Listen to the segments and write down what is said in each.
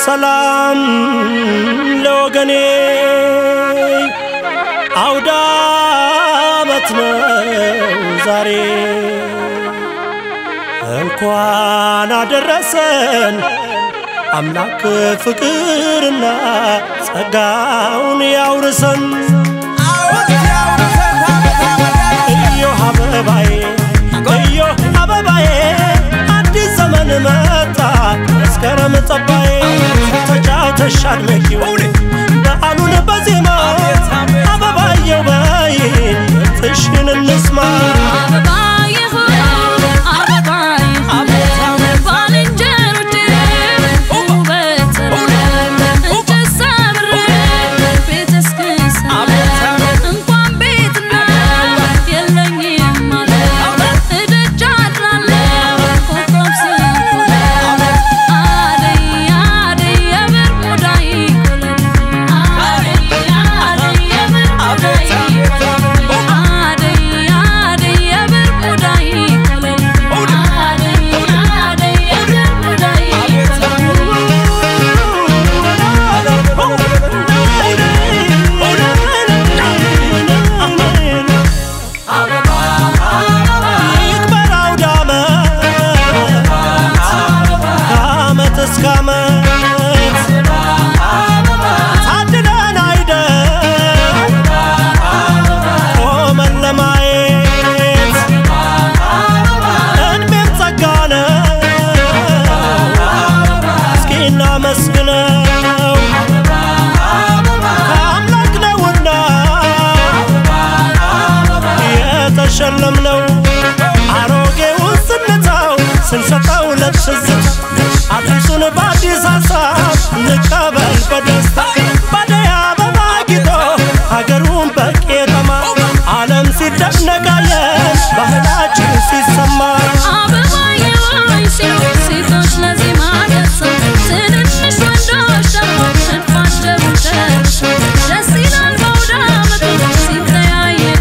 ሰላም ለወገኔ አውዳመት ነው ዛሬ እንኳን አደረሰን አምላክ ፍቅርና ጸጋውን ያውርሰን እዮሃ አበባዬ አዲስ ዘመን መጣ መስከረም ጠባዬ ተጫውተሽ አድምቂው በዓሉን በዜማ አበባዬው በይ ጥሽን እንስማ ሸለምነው አሮጌው ስንታው ስንሰጣው ለትዝታ አዲሱን በአዲስ ሐሳብ እንቀበል በደስታ ባደይ አበባ ጊጦ ሀገሩን በቄጠማ ዓለም ሲደነቃለን ባህላችን ሲሰማ ሴቶች ለዜማ ደርሰው ትንንሽ ወንዶች ደግሞ ሽንፋቸው ደስ ይላል በአውዳመቱ ሲተያየቁ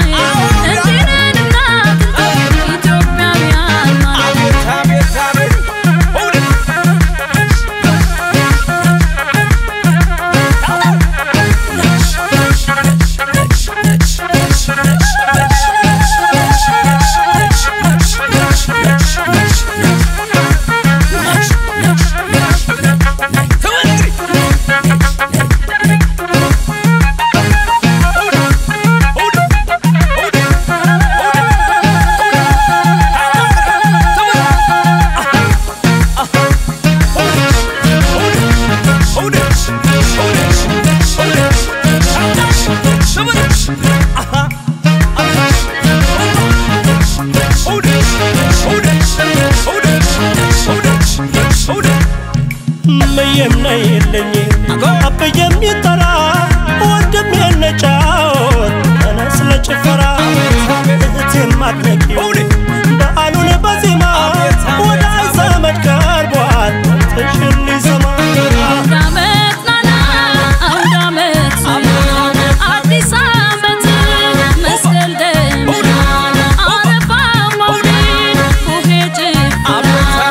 የምነይልኝ አበየም ይጠራ ወንድም የነጫወት ተነስ ለጭፈራ እህቴም አድነቂው በዓሉን በዜማ ወዳጅ ዘመድ ቀርቧል ጥሽን ሊሰማ አዲስ ዓመት መስቀል ደመና አረፋ መውሊድ ቡሄ ጭፈራ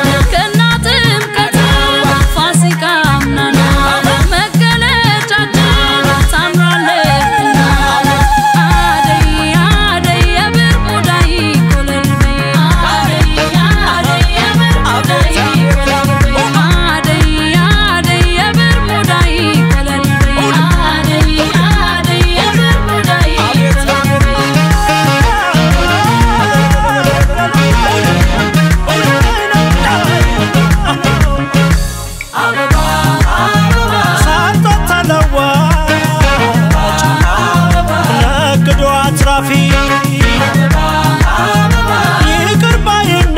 ይቅርባይና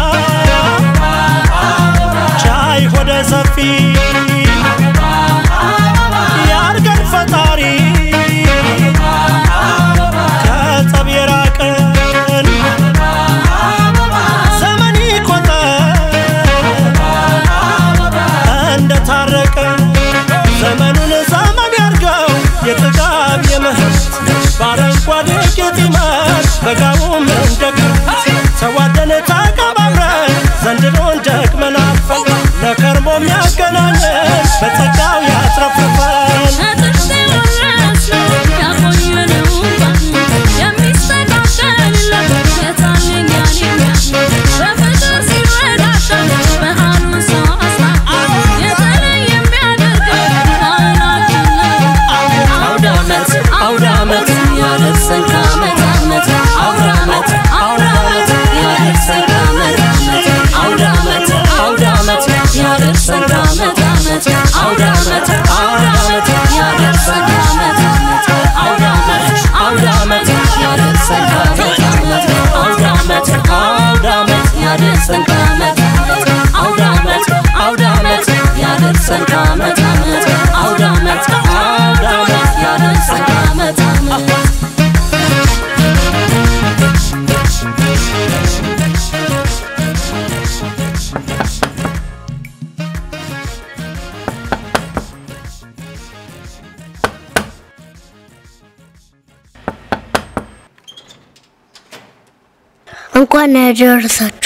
ቻይ ሆደ ሰፊ ያርገን ፈጣሪ ከጸብ የራቀን ዘመን ይቆጠር እንደታረቀ ዘመኑን ዘመን ያርገው የጥጋብ የምህረት ባረንጓዴ ጌጢመት በጋውም እንደግር ተዋደን ተቀባብረን ዘንድሮን ደግመናል ለከርሞም ያገናኝ ያደርሰን ከዓመት ዓመት አውደ ዓመት አውደ ዓመት ያደርሰን ከዓመት ዓመት አውደ ዓመት አውደ ዓመት ያደርሰን ከዓመት ዓመት እንኳን ያደረሳችሁ